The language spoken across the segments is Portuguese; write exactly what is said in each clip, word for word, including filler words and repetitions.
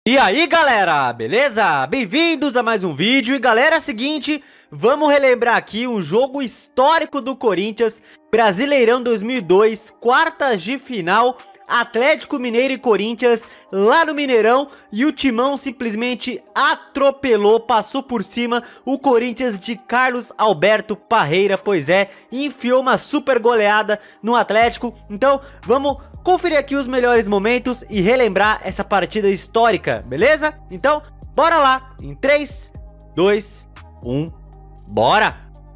E aí galera, beleza? Bem-vindos a mais um vídeo. E galera, é o seguinte, vamos relembrar aqui um jogo histórico do Corinthians, Brasileirão dois mil e dois, quartas de final, Atlético Mineiro e Corinthians lá no Mineirão, e o Timão simplesmente atropelou, passou por cima o Corinthians de Carlos Alberto Parreira, pois é, enfiou uma super goleada no Atlético. Então vamos conferir aqui os melhores momentos e relembrar essa partida histórica, beleza? Então bora lá, em três, dois, um, bora!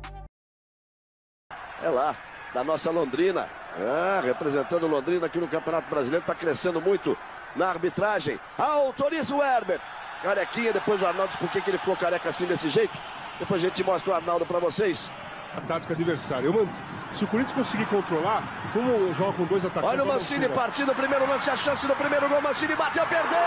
É lá, da nossa Londrina. Ah, representando Londrina aqui no Campeonato Brasileiro, está crescendo muito na arbitragem. Autoriza o Herbert. Carequinha, depois o Arnaldo, por que que ele ficou careca assim desse jeito? Depois a gente mostra o Arnaldo para vocês. A tática adversária. Eu, se o Corinthians conseguir controlar, como joga com dois atacantes... Olha o Mancini partindo, o primeiro lance, a chance do primeiro gol. Mancini bateu, perdeu!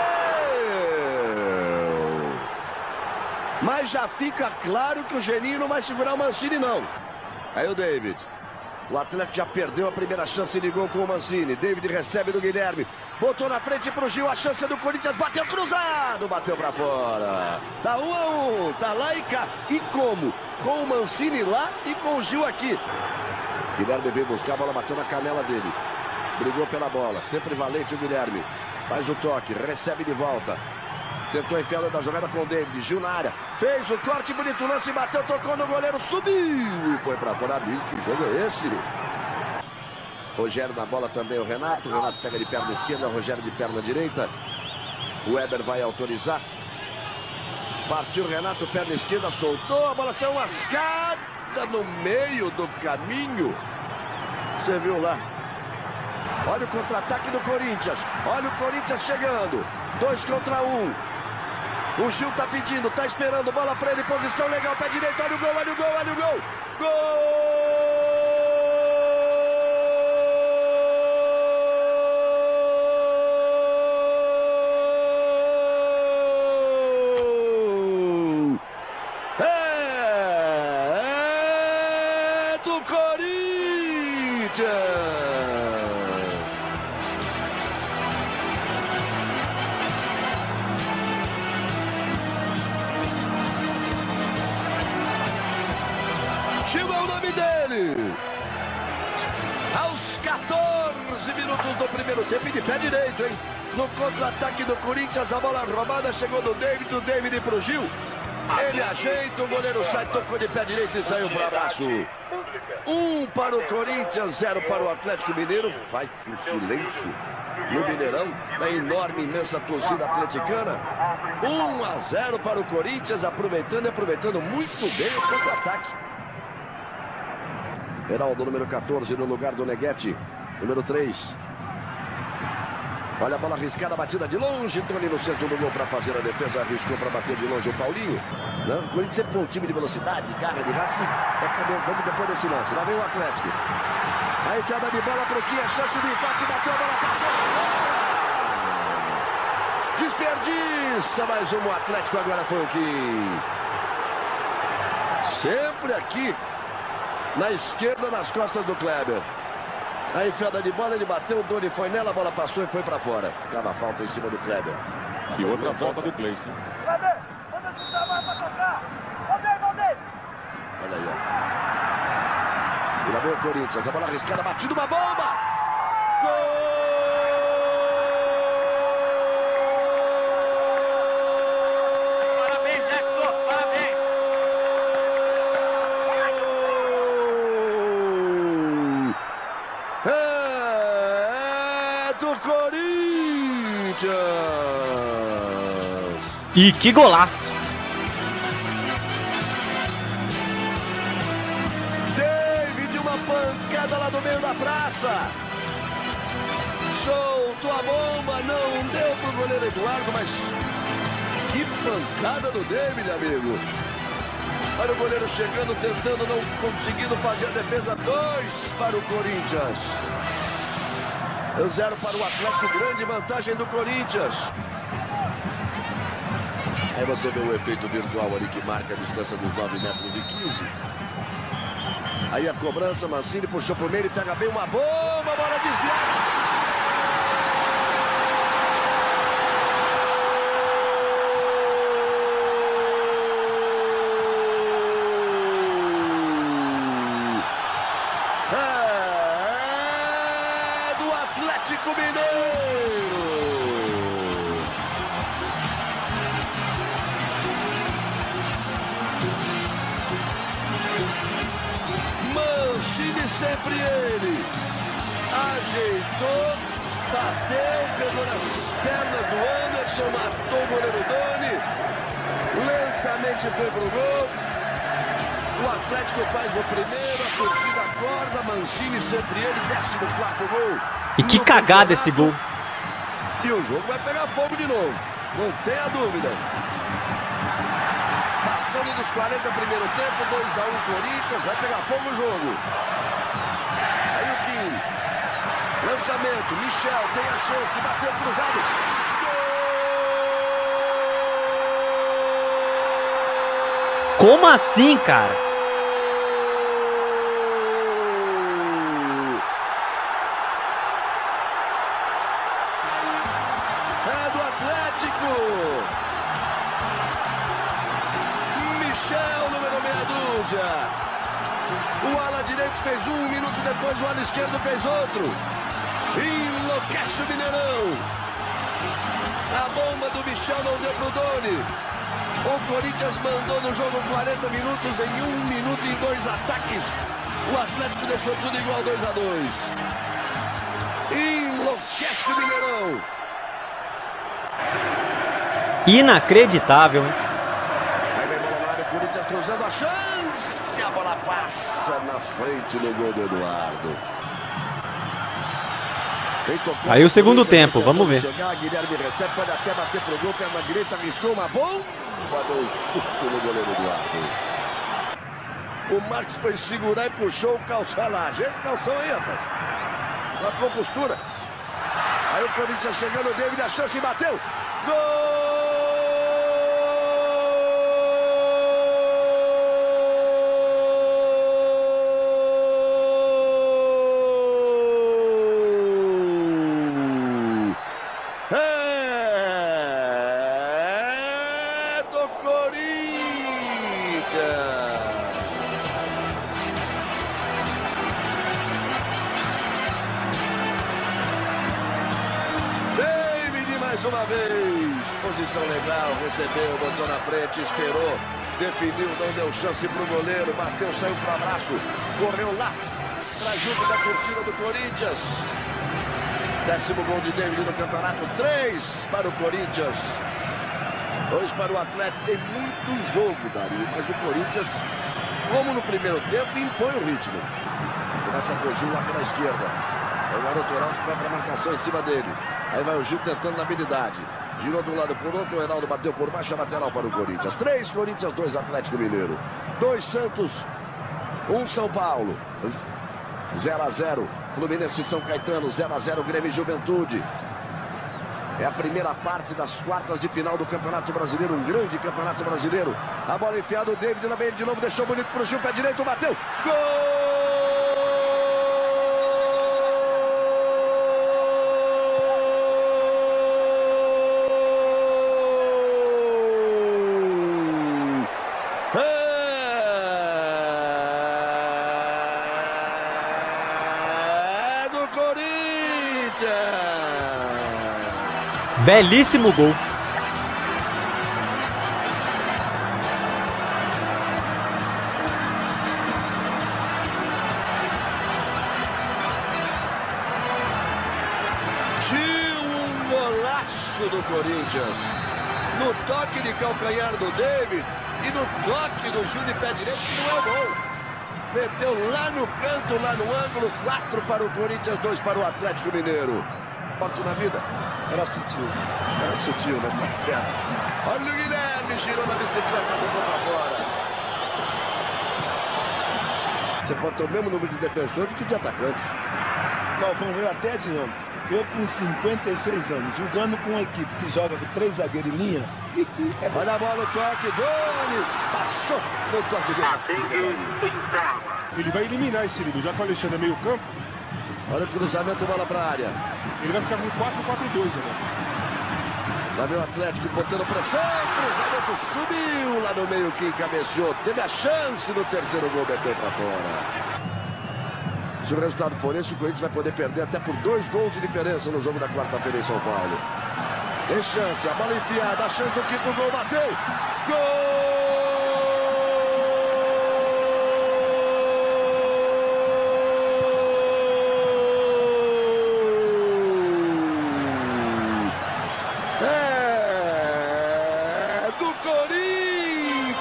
Mas já fica claro que o Geninho não vai segurar o Mancini, não. Aí o David. O Atlético já perdeu a primeira chance de gol com o Mancini. David recebe do Guilherme. Botou na frente pro Gil. A chance do Corinthians. Bateu cruzado. Bateu pra fora. Tá um a um. Tá lá e cá. E como? Com o Mancini lá e com o Gil aqui. Guilherme veio buscar. A bola bateu na canela dele. Brigou pela bola. Sempre valente o Guilherme. Faz o toque. Recebe de volta. Tentou enfiar da jogada com o David. Gil na área. Fez o corte bonito. Lance. Bateu. Tocou no goleiro. Subiu. E foi pra fora. Amigo, que jogo é esse? Rogério na bola também. O Renato. O Renato pega de perna esquerda. O Rogério de perna direita. O Weber vai autorizar. Partiu o Renato. Perna esquerda. Soltou. A bola saiu lascada no meio do caminho. Você viu lá. Olha o contra-ataque do Corinthians. Olha o Corinthians chegando. Dois contra um. O Gil tá pedindo, tá esperando, bola pra ele, posição legal, pé direito, olha o gol, olha o gol, olha o gol. Gol! É, é do Corinthians! Gil é o nome dele. Aos quatorze minutos do primeiro tempo, e de pé direito, hein? No contra-ataque do Corinthians, a bola roubada chegou do David, do David pro Gil. Ele ajeita, o goleiro sai, tocou de pé direito e saiu para abraço. Um para o Corinthians, zero para o Atlético Mineiro. Faz um silêncio no Mineirão, na enorme, imensa torcida atleticana. um a zero para o Corinthians, aproveitando e aproveitando muito bem o contra-ataque. Heraldo, número quatorze, no lugar do Neguete, número três. Olha a bola arriscada, batida de longe. Tony no centro do gol para fazer a defesa. Arriscou para bater de longe o Paulinho. Não, o Corinthians sempre foi um time de velocidade, de garra, de raça. É, cadê? Vamos depois desse lance. Lá vem o Atlético. A enfiada de bola para o Kim. A chance do empate. Bateu a bola para fora. Desperdiça mais um. O Atlético agora foi o Kim. Sempre aqui. Na esquerda, nas costas do Kleber. A enfiada de bola, ele bateu, o Doni foi nela, a bola passou e foi pra fora. Ficava a falta em cima do Kleber. E outra falta do Cleiton. Olha aí, ó. E lá vem o Corinthians, a bola arriscada, batida, uma bomba! Gol! E que golaço! David, uma pancada lá do meio da praça. Soltou a bomba, não deu pro goleiro Eduardo, mas que pancada do David, amigo. Olha o goleiro chegando, tentando, não conseguindo fazer a defesa. Dois para o Corinthians. Zero para o Atlético, grande vantagem do Corinthians. Aí você vê o efeito virtual ali que marca a distância dos nove metros e quinze. Aí a cobrança, Mancini puxou pro meio, ele pega bem uma bomba, bola desviada. sobre ele. Ajeitou, bateu, pegou nas pernas do Anderson, matou o goleiro Doni. Lentamente foi pro gol. O Atlético faz o primeiro, a torcida acorda, Mancini sempre ele, décimo quarto gol. E que cagada esse gol. E o jogo vai pegar fogo de novo, não tenha dúvida. Passando dos quarenta primeiro tempo, dois a um Corinthians, vai pegar fogo o jogo. Aí o Kim, lançamento, Michel tem a chance, bateu cruzado. Gol! Como assim, cara? É do Atlético. Michel, número meia dúzia. O ala direito fez um, um minuto depois o ala esquerdo fez outro. Enlouquece o Mineirão. A bomba do Michel não deu pro Doni. O Corinthians mandou no jogo quarenta minutos em um minuto e dois ataques. O Atlético deixou tudo igual dois a dois. Enlouquece o Mineirão. Inacreditável, hein? Aí vem bola na área, o Corinthians cruzando a chance. A bola passa na frente no gol do Eduardo. Aí o segundo tempo, vamos ver. Chegar, Guilherme recebe, pode até bater pro gol, perna direita, arriscou uma bomba, deu um susto no goleiro Eduardo. O Marcos foi segurar e puxou o calção lá. Gente, calção aí, rapaz. Na compostura. Aí o Corinthians chegando, o David, a chance e bateu. Gol! É do Corinthians! David mais uma vez. Posição legal, recebeu, botou na frente, esperou, definiu, não deu chance pro goleiro, bateu, saiu pro abraço, correu lá pra junto da torcida do Corinthians. Décimo gol de David no campeonato, três para o Corinthians, dois para o Atlético. Tem muito jogo, Dario, mas o Corinthians, como no primeiro tempo, impõe o ritmo. Começa com o Gil lá pela esquerda. É o garoto Heraldo que vai para a marcação em cima dele. Aí vai o Gil tentando na habilidade. Girou de um lado por outro, o Heraldo bateu por baixo, a lateral para o Corinthians. Três Corinthians, dois Atlético Mineiro. Dois Santos, um São Paulo. zero a zero. Fluminense e São Caetano, zero a zero, Grêmio e Juventude. É a primeira parte das quartas de final do Campeonato Brasileiro, um grande Campeonato Brasileiro. A bola enfiada, o David na meia de novo, deixou bonito pro Gil, pé direito, bateu. Gol! Belíssimo gol. Gil, um golaço do Corinthians. No toque de calcanhar do David e no toque do Gil de pé direito, que não é o gol. Meteu lá no canto, lá no ângulo, quatro para o Corinthians, dois para o Atlético Mineiro. Forte na vida. Era sutil. Era sutil, né? Tá certo. Olha o Guilherme, girou na bicicleta, jogou pra fora. Você pode ter o mesmo número de defensores que de atacantes. Galvão, eu até adianto. Eu com cinquenta e seis anos, jogando com uma equipe que joga com três zagueiros em linha. Olha a bola, o toque, Donis, passou no toque do... Ele vai eliminar esse livro, já com o Alexandre meio campo. Olha o cruzamento, bola pra área. Ele vai ficar com quatro quatro dois agora. Lá vem o Atlético botando pressão, cruzamento subiu lá no meio, que cabeceou. Teve a chance no terceiro gol, meteu pra fora. Se o resultado for esse, o Corinthians vai poder perder até por dois gols de diferença no jogo da quarta-feira em São Paulo. Tem chance, a bola enfiada, a chance do quinto gol, bateu. Gol!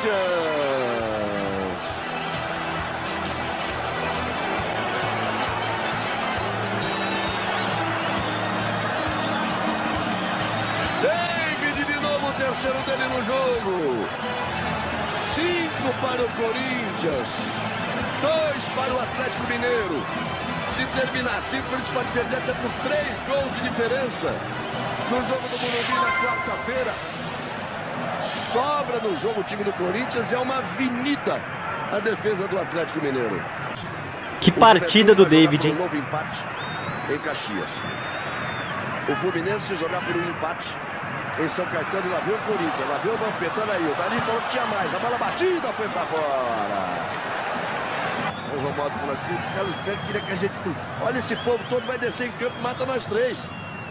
David de novo, o terceiro dele no jogo. Cinco para o Corinthians, dois para o Atlético Mineiro. Se terminar assim, o Corinthians pode perder até por três gols de diferença. No jogo do Morumbi na quarta-feira, sobra no jogo o time do Corinthians, é uma avenida a defesa do Atlético Mineiro. Que partida do David, hein? Um novo empate em Caxias. O Fluminense jogar por um empate em São Caetano, e lá veio o Corinthians, lá veio o Vampeta, olha aí, o Dali falou que tinha mais, a bola batida foi pra fora. O Romualdo falou assim, os caras velhos queriam que a gente... Olha, esse povo todo vai descer em campo e mata nós três.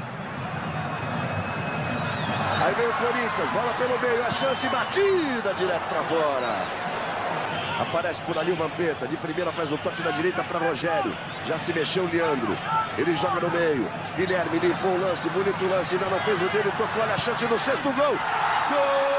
Aí vem o Corinthians, bola pelo meio, a chance batida direto pra fora. Aparece por ali o Vampeta, de primeira faz o toque da direita para Rogério. Já se mexeu o Leandro, ele joga no meio. Guilherme limpou o lance, bonito lance, ainda não fez o dele, tocou, olha a chance no sexto gol. Gol!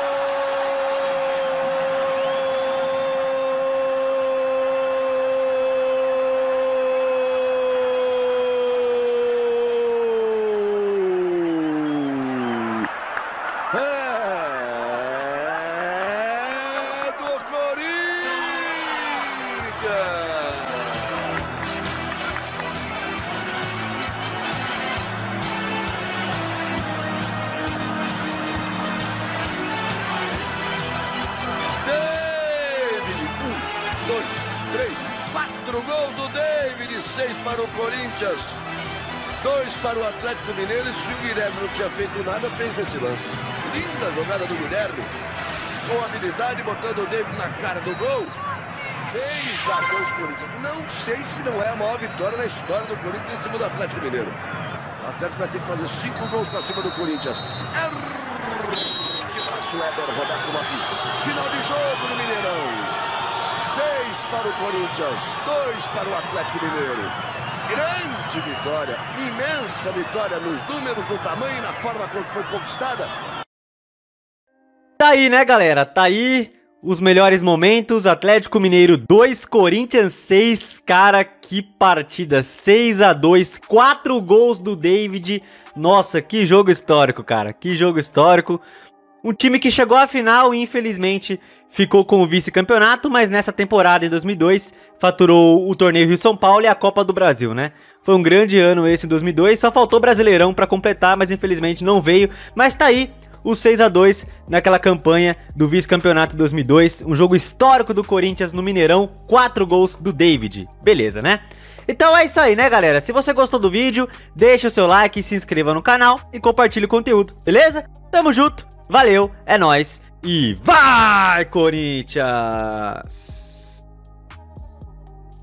Quatro gols do David, seis para o Corinthians, dois para o Atlético Mineiro. E se o Guilherme não tinha feito nada, fez nesse lance. Linda jogada do Guilherme, com habilidade, botando o David na cara do gol. seis a dois Corinthians. Não sei se não é a maior vitória na história do Corinthians em cima do Atlético Mineiro. O Atlético vai ter que fazer cinco gols para cima do Corinthians. Que braço Éder, Roberto Lopes. Final de jogo no Mineirão. Seis para o Corinthians, dois para o Atlético Mineiro. Grande vitória, imensa vitória nos números, no tamanho e na forma como foi conquistada. Tá aí, né, galera? Tá aí os melhores momentos. Atlético Mineiro dois, Corinthians seis. Cara, que partida. seis a dois, quatro gols do David. Nossa, que jogo histórico, cara. Que jogo histórico. Um time que chegou à final e infelizmente ficou com o vice-campeonato, mas nessa temporada em dois mil e dois faturou o torneio Rio-São Paulo e a Copa do Brasil, né? Foi um grande ano esse em dois mil e dois, só faltou Brasileirão pra completar, mas infelizmente não veio. Mas tá aí o seis a dois naquela campanha do vice-campeonato em dois mil e dois, um jogo histórico do Corinthians no Mineirão, quatro gols do David. Beleza, né? Então é isso aí, né, galera? Se você gostou do vídeo, deixa o seu like, se inscreva no canal e compartilhe o conteúdo, beleza? Tamo junto! Valeu, é nóis e vai, Corinthians!